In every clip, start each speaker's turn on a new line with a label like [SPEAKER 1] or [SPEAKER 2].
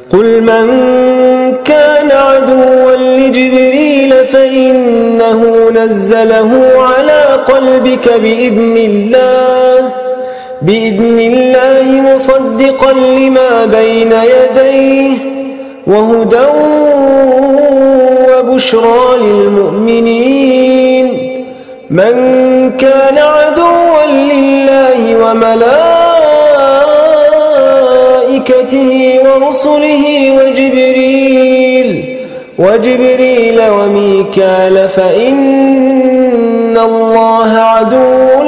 [SPEAKER 1] قل من كان عدوا لجبريل فإنه نزله على قلبك بإذن الله مصدقا لما بين يديه وهدى وبشرى للمؤمنين. من كان عدوا لله وملائكته ورسله وجبريل وميكال فإن الله عدو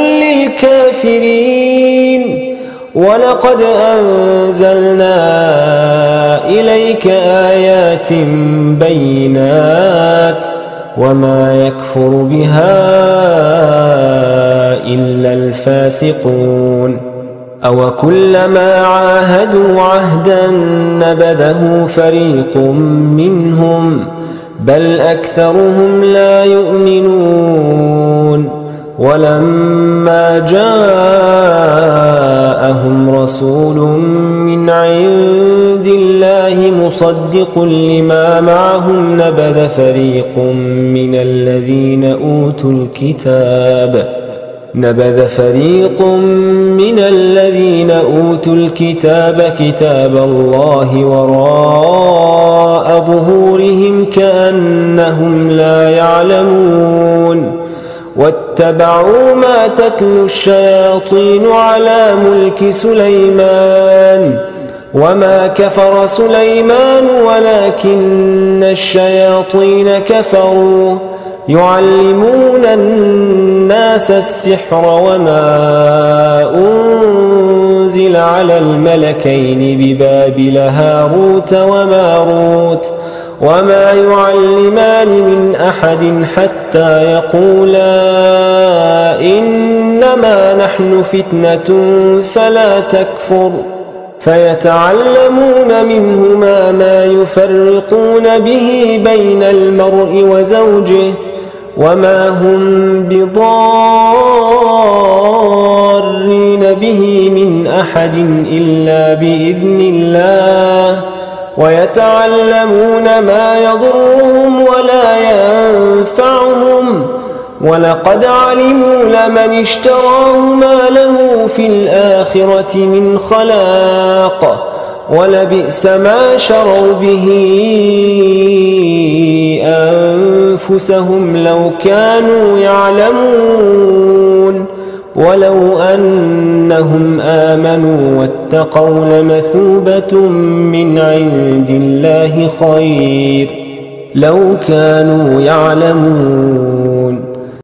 [SPEAKER 1] للكافرين. ولقد أنزلنا إليك آيات بينات وما يكفر بها إلا الفاسقون. أوكلما عاهدوا عهدا نبذه فريق منهم بل أكثرهم لا يؤمنون. ولما جاءهم رسول من عند الله مصدق لما معهم نبذ فريق من الذين أوتوا الكتاب كتاب الله وراء ظهورهم كأنهم لا يعلمون. واتبعوا ما تتلو الشياطين على ملك سليمان وما كفر سليمان ولكن الشياطين كفروا يعلمون الناس السحر وما أنزل على الملكين ببابل هاروت وماروت وما يعلمان من أحد حتى يقولا إنما نحن فتنة فلا تكفر. فيتعلمون منهما ما يفرقون به بين المرء وزوجه وما هم بضارين به من أحد إلا بإذن الله ويتعلمون ما يضرهم ولا ينفعهم ولقد علموا لمن اشتراه ما له في الآخرة من خلاق ولبئس ما شروا به أنفسهم لو كانوا يعلمون. ولو أنهم آمنوا واتقوا لمثوبة من عند الله خير لو كانوا يعلمون.